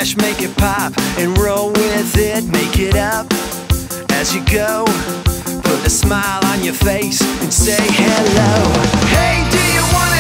splash, make it pop, and roll with it, make it up as you go. Put a smile on your face and say hello. Hey, do you wanna